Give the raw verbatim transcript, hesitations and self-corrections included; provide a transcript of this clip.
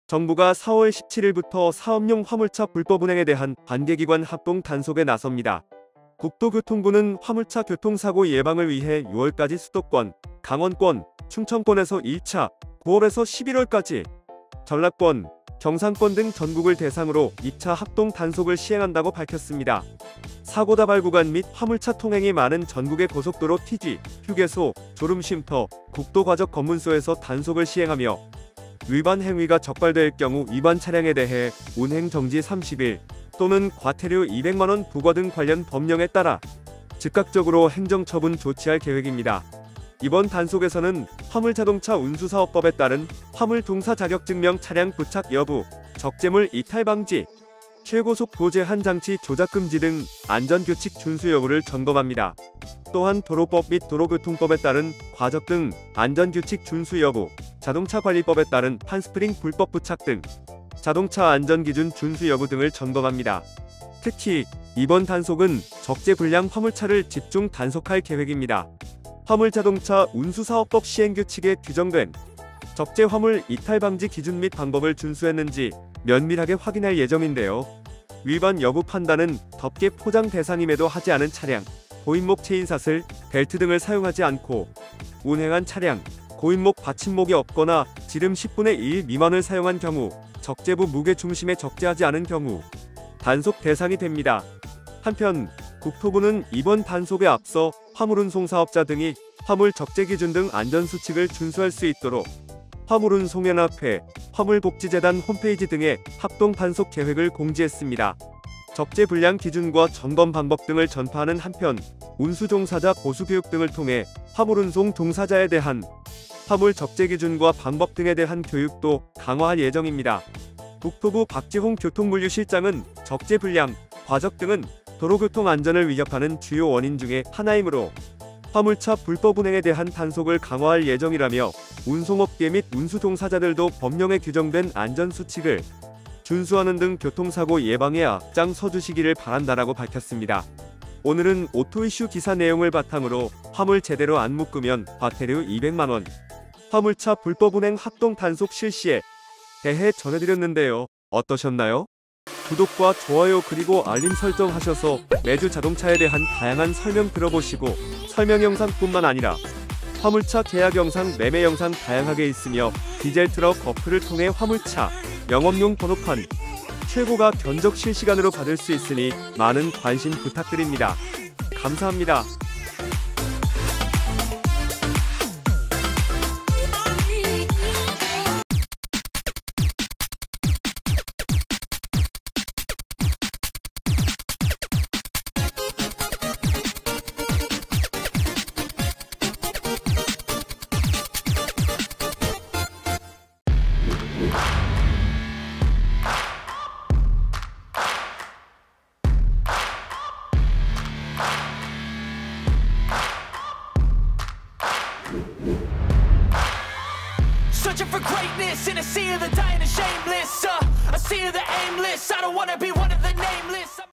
정부가 사월 십칠일부터 사업용 화물차 불법 운행에 대한 관계기관 합동 단속에 나섭니다. 국토교통부는 화물차 교통사고 예방을 위해 유월까지 수도권, 강원권, 충청권에서 일 차, 구월에서 십일월까지, 전라권, 경상권 등 전국을 대상으로 이 차 합동 단속을 시행한다고 밝혔습니다. 사고 다발 구간 및 화물차 통행이 많은 전국의 고속도로 티지, 휴게소, 졸음쉼터, 국도과적 검문소에서 단속을 시행하며 위반 행위가 적발될 경우 위반 차량에 대해 운행정지 삼십 일 또는 과태료 이백만 원 부과 등 관련 법령에 따라 즉각적으로 행정처분 조치할 계획입니다. 이번 단속에서는 화물자동차 운수사업법에 따른 화물동사 자격증명 차량 부착 여부, 적재물 이탈 방지, 최고속 고제한 장치 조작 금지 등 안전규칙 준수 여부를 점검합니다. 또한 도로법 및 도로교통법에 따른 과적 등 안전규칙 준수 여부, 자동차관리법에 따른 판스프링 불법 부착 등 자동차 안전기준 준수 여부 등을 점검합니다. 특히 이번 단속은 적재 불량 화물차를 집중 단속할 계획입니다. 화물자동차 운수사업법 시행규칙에 규정된 적재 화물 이탈 방지 기준 및 방법을 준수했는지 면밀하게 확인할 예정인데요. 위반 여부 판단은 덮개 포장 대상임에도 하지 않은 차량, 고인목 체인사슬, 벨트 등을 사용하지 않고 운행한 차량, 고인목 받침목이 없거나 지름 십분의 일 미만을 사용한 경우, 적재부 무게 중심에 적재하지 않은 경우 단속 대상이 됩니다. 한편 국토부는 이번 단속에 앞서 화물운송 사업자 등이 화물 적재 기준 등 안전수칙을 준수할 수 있도록 화물운송연합회, 화물복지재단 홈페이지 등에 합동 단속 계획을 공지했습니다. 적재 불량 기준과 점검 방법 등을 전파하는 한편 운수 종사자 보수 교육 등을 통해 화물운송 종사자에 대한 화물 적재 기준과 방법 등에 대한 교육도 강화할 예정입니다. 국토부 박지홍 교통물류실장은 적재 불량, 과적 등은 도로교통 안전을 위협하는 주요 원인 중에 하나이므로 화물차 불법 운행에 대한 단속을 강화할 예정이라며 운송업계 및 운수 종사자들도 법령에 규정된 안전수칙을 준수하는 등 교통사고 예방에 앞장서 주시기를 바란다라고 밝혔습니다. 오늘은 오토 이슈 기사 내용을 바탕으로 화물 제대로 안 묶으면 과태료 이백만 원, 화물차 불법 운행 합동 단속 실시에 대해 전해드렸는데요. 어떠셨나요? 구독과 좋아요 그리고 알림 설정하셔서 매주 자동차에 대한 다양한 설명 들어보시고 설명 영상뿐만 아니라 화물차 계약 영상, 매매 영상 다양하게 있으며 디젤 트럭 어플을 통해 화물차 영업용 번호판 최고가 견적 실시간으로 받을 수 있으니 많은 관심 부탁드립니다. 감사합니다. Searching for greatness in a sea of the dying and shameless. uh, A sea of the aimless. I don't wanna be one of the nameless.